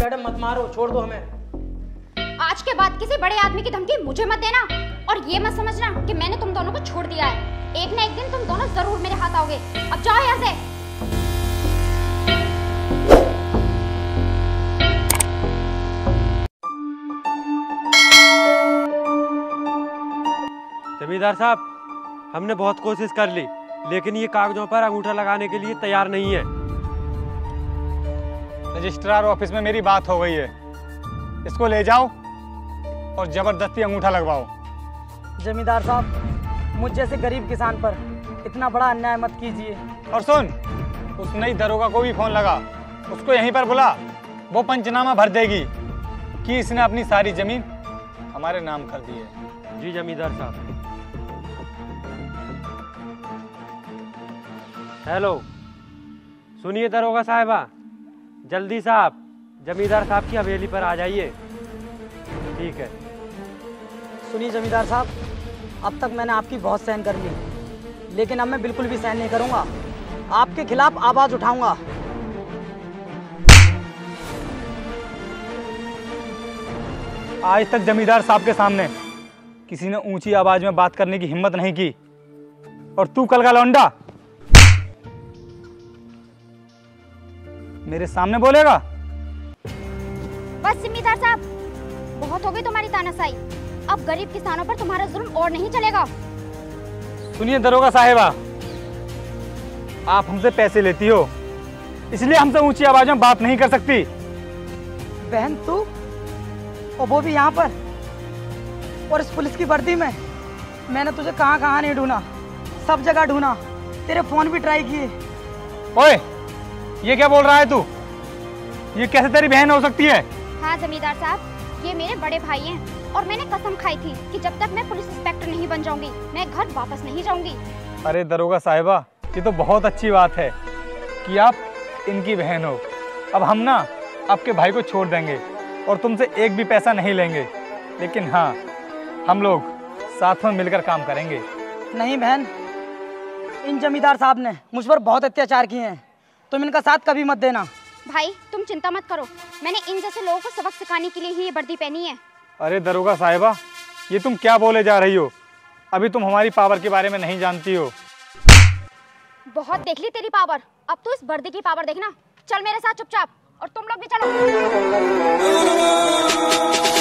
Madam मत मारो, छोड़ दो हमें। आज के बाद किसी बड़े आदमी की धमकी मुझे मत देना, और ये मत समझना कि मैंने तुम दोनों को छोड़ दिया है। एक ना एक दिन तुम दोनों जरूर मेरे हाथ आओगे। अब जाओ यहाँ से। जमींदार साहब, हमने बहुत कोशिश कर ली, लेकिन ये कागजों पर अंगूठा लगाने के लिए तैयार नहीं है। रजिस्ट्रार ऑफिस में मेरी बात हो गई है, इसको ले जाओ और जबरदस्ती अंगूठा लगवाओ। जमींदार साहब, मुझ जैसे गरीब किसान पर इतना बड़ा अन्याय मत कीजिए। और सुन, उस नई दरोगा को भी फोन लगा, उसको यहीं पर बुला, वो पंचनामा भर देगी कि इसने अपनी सारी जमीन हमारे नाम कर दी है। जी जमींदार साहब। हेलो, सुनिए दरोगा साहिबा, जल्दी से आप जमींदार साहब की हवेली पर आ जाइए। ठीक है। सुनिए जमींदार साहब, अब तक मैंने आपकी बहुत सहन कर ली, लेकिन अब मैं बिल्कुल भी सहन नहीं करूंगा। आपके खिलाफ आवाज उठाऊंगा। आज तक जमींदार साहब के सामने किसी ने ऊंची आवाज में बात करने की हिम्मत नहीं की, और तू कल का लौंडा मेरे सामने बोलेगा? बस जमींदार साहब, बहुत हो गई तुम्हारी तानाशाही। अब गरीब किसानों पर तुम्हारा जुल्म और नहीं चलेगा। सुनिए दरोगा साहिबा, आप हमसे पैसे लेती हो, इसलिए हमसे ऊंची आवाज में बात नहीं कर सकती। बहन तू, और वो भी यहाँ पर, और इस पुलिस की वर्दी में? मैंने तुझे कहाँ कहाँ नहीं ढूंढा, सब जगह ढूंढा, तेरे फोन भी ट्राई किए। ओए, ये क्या बोल रहा है तू? ये कैसे तेरी बहन हो सकती है? हाँ जमींदार साहब, ये मेरे बड़े भाई हैं, और मैंने कसम खाई थी कि जब तक मैं पुलिस इंस्पेक्टर नहीं बन जाऊंगी, मैं घर वापस नहीं जाऊंगी। अरे दरोगा साहिबा, ये तो बहुत अच्छी बात है कि आप इनकी बहन हो। अब हम ना आपके भाई को छोड़ देंगे और तुमसे एक भी पैसा नहीं लेंगे, लेकिन हाँ, हम लोग साथ में मिलकर काम करेंगे। नहीं बहन, इन जमींदार साहब ने मुझ पर बहुत अत्याचार किए हैं, तुम इनका साथ कभी मत देना। भाई तुम चिंता मत करो, मैंने इन जैसे लोगों को सबक सिखाने के लिए ही ये वर्दी पहनी है। अरे दरोगा साहिबा, ये तुम क्या बोले जा रही हो? अभी तुम हमारी पावर के बारे में नहीं जानती हो। बहुत देख ली तेरी पावर, अब तो इस वर्दी की पावर देखना। चल मेरे साथ चुपचाप, और तुम लोग भी चलो।